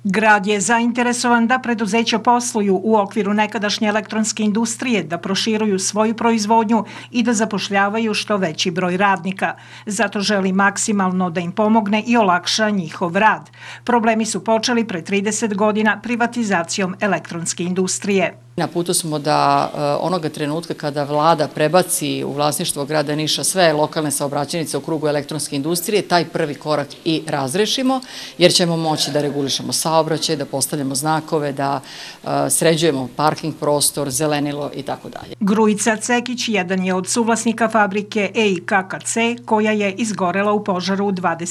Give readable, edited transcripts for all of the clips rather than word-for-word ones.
Grad je zainteresovan da preduzeća posluju u okviru nekadašnje elektronske industrije, da proširuju svoju proizvodnju i da zapošljavaju što veći broj radnika. Zato želi maksimalno da im pomogne i olakša njihov rad. Problemi su počeli pre 30 godina privatizacijom elektronske industrije. Na putu smo da onoga trenutka kada vlada prebaci u vlasništvo grada Niša sve lokalne saobraćajnice u krugu elektronske industrije, taj prvi korak i razrešimo, jer ćemo moći da regulišemo saobraćaj, da postavljamo znakove, da sređujemo parking prostor, zelenilo i tako dalje. Grujica Cekić jedan je od suvlasnika fabrike EIKKC koja je izgorela u požaru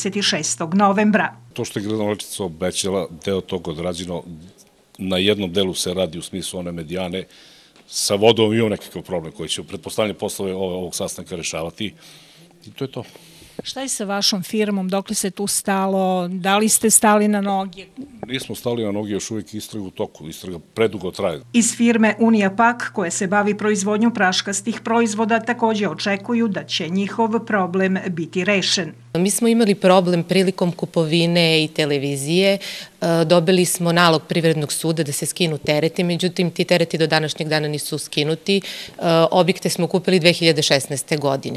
26. novembra. To što je gradonačelnica obećala, deo toga odrađeno, na jednom delu se radi u smislu one medijane, sa vodom imamo nekakav problem koji će pretpostavljanje poslove ovog sastanka rešavati i to je to. Šta je sa vašom firmom? Dok li se tu stalo? Da li ste stali na noge? Nismo stali na noge, još uvijek istraga u toku, istraga predugo traje. Iz firme Uniapak, koja se bavi proizvodnjom praškastih proizvoda, također očekuju da će njihov problem biti rešen. Mi smo imali problem prilikom kupovine i televizije. Dobili smo nalog Privrednog suda da se skinu tereti, međutim ti tereti do današnjeg dana nisu skinuti. Objekte smo kupili 2016. godine.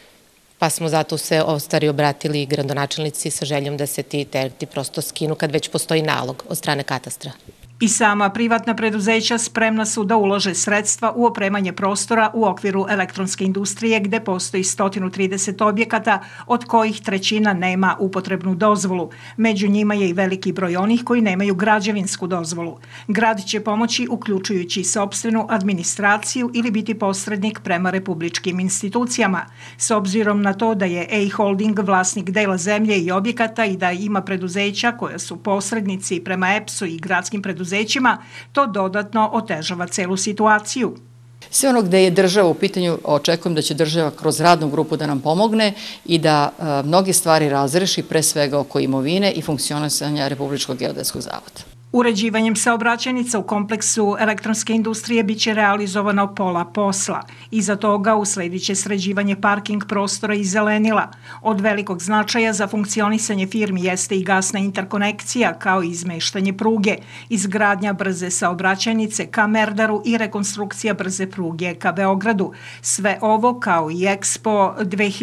Pa smo zato se ostari obratili gradonačelnici sa željom da se ti tereti prosto skinu kad već postoji nalog od strane katastra. I sama privatna preduzeća spremna su da ulože sredstva u opremanje prostora u okviru elektronske industrije gde postoji 130 objekata, od kojih trećina nema upotrebnu dozvolu. Među njima je i veliki broj onih koji nemaju građevinsku dozvolu. Grad će pomoći uključujući sopstvenu administraciju ili biti posrednik prema republičkim institucijama. S obzirom na to da je EI Holding vlasnik dela zemlje i objekata i da ima preduzeća koja su posrednici prema EPS-u i gradskim preduzećima, to dodatno otežava celu situaciju. Sve ono gde je država u pitanju, očekujem da će država kroz radnu grupu da nam pomogne i da mnoge stvari razreši, pre svega oko imovine i funkcionisanja Republičkog geodetskog zavoda. Uređivanjem saobraćajnica u kompleksu elektronske industrije biće realizovano pola posla. Iza toga usledit će sređivanje parking prostora i zelenila. Od velikog značaja za funkcionisanje firmi jeste i gasna interkonekcija kao i izmeštanje pruge, izgradnja brze saobraćajnice ka Merdaru i rekonstrukcija brze pruge ka Beogradu. Sve ovo kao i Expo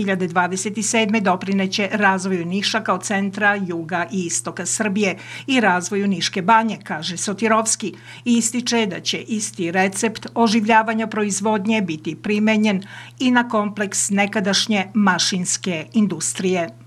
2027. doprineće razvoju Niša kao centra juga i istoka Srbije i razvoju Niške banje, kaže Sotirovski, i ističe da će isti recept oživljavanja proizvodnje biti primenjen i na kompleks nekadašnje mašinske industrije.